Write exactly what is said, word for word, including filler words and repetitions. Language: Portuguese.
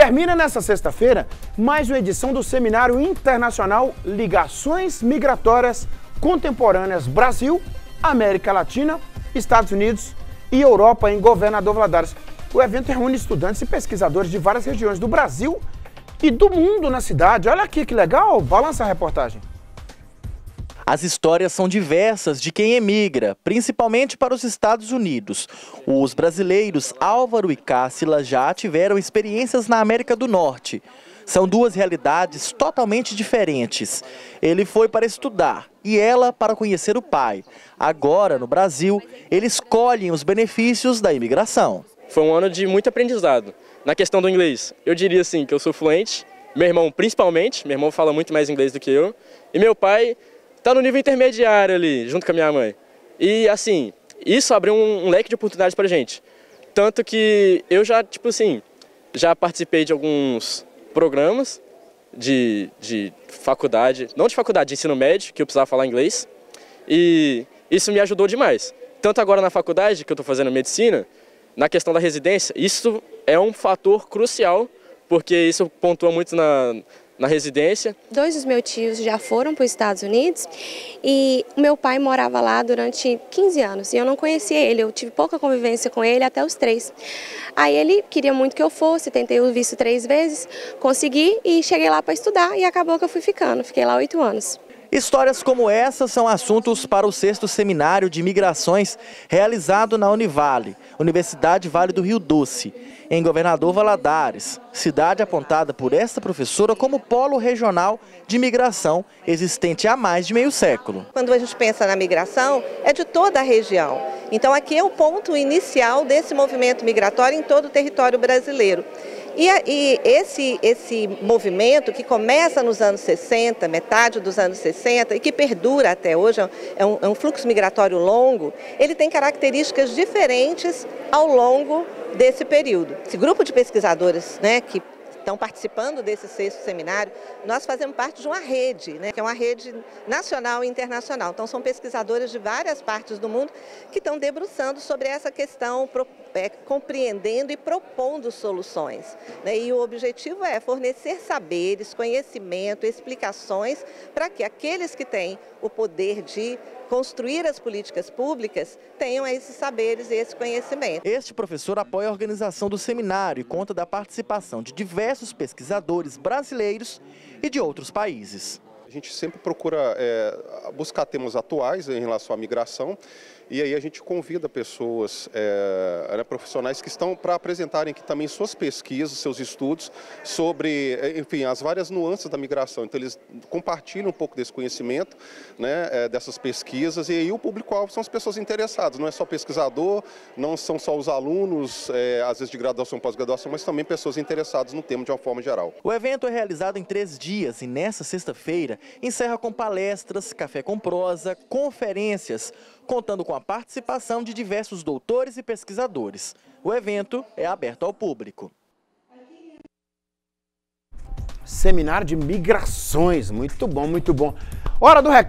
Termina nesta sexta-feira mais uma edição do Seminário Internacional Ligações Migratórias Contemporâneas Brasil, América Latina, Estados Unidos e Europa em Governador Valadares. O evento reúne estudantes e pesquisadores de várias regiões do Brasil e do mundo na cidade. Olha aqui que legal, balança a reportagem. As histórias são diversas de quem emigra, principalmente para os Estados Unidos. Os brasileiros Álvaro e Cássila já tiveram experiências na América do Norte. São duas realidades totalmente diferentes. Ele foi para estudar e ela para conhecer o pai. Agora, no Brasil, eles colhem os benefícios da imigração. Foi um ano de muito aprendizado. Na questão do inglês, eu diria assim que eu sou fluente. Meu irmão principalmente, meu irmão fala muito mais inglês do que eu. E meu pai está no nível intermediário ali, junto com a minha mãe. E assim, isso abriu um, um leque de oportunidades para a gente. Tanto que eu já, tipo assim, já participei de alguns programas de, de faculdade, não de faculdade, de ensino médio, que eu precisava falar inglês. E isso me ajudou demais. Tanto agora na faculdade, que eu estou fazendo medicina, na questão da residência, isso é um fator crucial, porque isso pontua muito na... na residência. Dois dos meus tios já foram para os Estados Unidos e o meu pai morava lá durante quinze anos e eu não conhecia ele, eu tive pouca convivência com ele até os três. Aí ele queria muito que eu fosse, tentei o visto três vezes, consegui e cheguei lá para estudar e acabou que eu fui ficando, fiquei lá oito anos. Histórias como essa são assuntos para o sexto Seminário de Migrações realizado na Univale, Universidade Vale do Rio Doce, em Governador Valadares, cidade apontada por esta professora como polo regional de migração existente há mais de meio século. Quando a gente pensa na migração, é de toda a região. Então aqui é o ponto inicial desse movimento migratório em todo o território brasileiro. E, e esse, esse movimento que começa nos anos sessenta, metade dos anos sessenta, e que perdura até hoje, é um, é um fluxo migratório longo, ele tem características diferentes ao longo desse período. Esse grupo de pesquisadores, né, que estão participando desse sexto seminário, nós fazemos parte de uma rede, né, que é uma rede nacional e internacional. Então são pesquisadores de várias partes do mundo que estão debruçando sobre essa questão, é, compreendendo e propondo soluções. Né, e o objetivo é fornecer saberes, conhecimento, explicações para que aqueles que têm o poder de construir as políticas públicas tenham esses saberes e esse conhecimento. Este professor apoia a organização do seminário e conta da participação de diversos pesquisadores brasileiros e de outros países. A gente sempre procura é, buscar temas atuais em relação à migração e aí a gente convida pessoas, é, profissionais que estão para apresentarem aqui também suas pesquisas, seus estudos sobre, enfim, as várias nuances da migração. Então eles compartilham um pouco desse conhecimento, né, é, dessas pesquisas, e aí o público-alvo são as pessoas interessadas, não é só pesquisador, não são só os alunos, é, às vezes de graduação e pós-graduação, mas também pessoas interessadas no tema de uma forma geral. O evento é realizado em três dias e nesta sexta-feira encerra com palestras, café com prosa, conferências, contando com a participação de diversos doutores e pesquisadores. O evento é aberto ao público. Seminário de Migrações, muito bom, muito bom. Hora do recado.